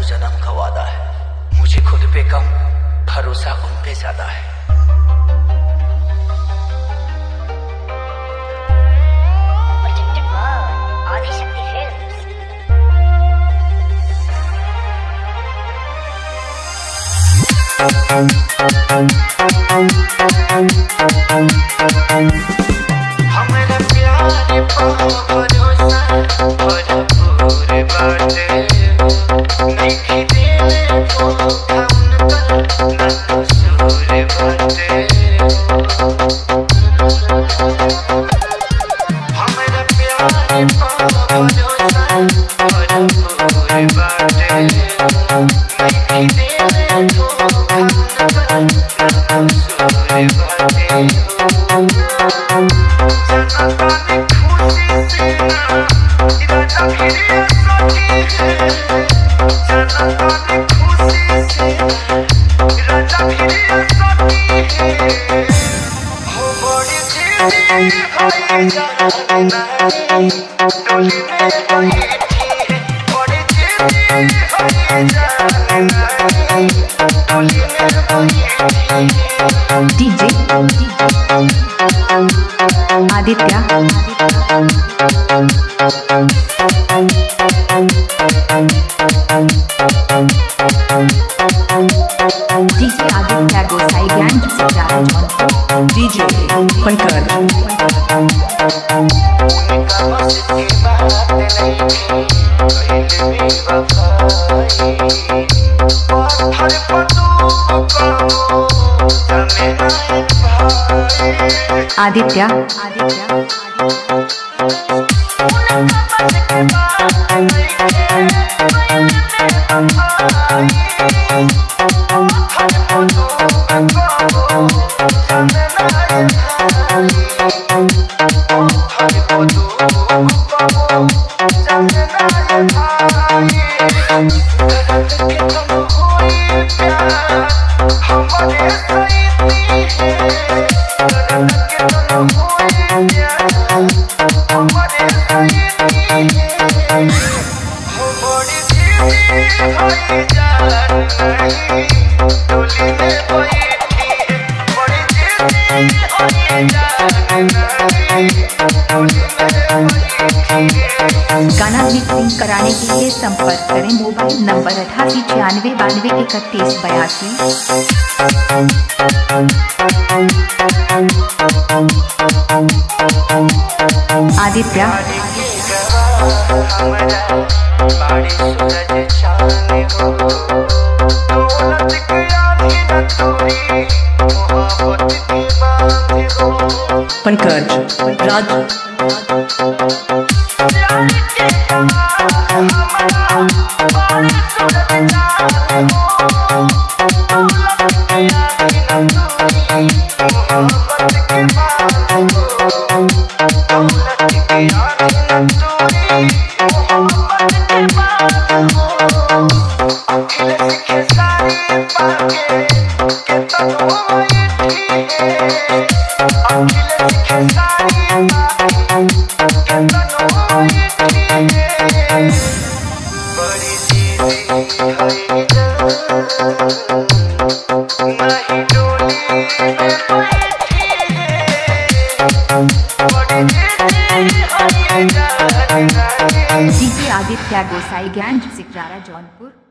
जन्म का वादा है, मुझे खुद पे कम भरोसा उन पे ज्यादा है। हमारा प्यार भरोसा भरपूर बाटे, नहीं देले धोखा उनका ना कसूर बाटे। हमारा प्यार भरोसा भरपूर बाटे, नहीं देले धोखा उनका ना कसूर बाटे। DJ Aditya Gosai gang DJ Pankaj Aditya गाना रिकॉर्डिंग कराने के लिए संपर्क करें mobile number 8896923182। Aditya Pankaj Raj DJ Aditya Gosai gang Sikrara Jaunpur.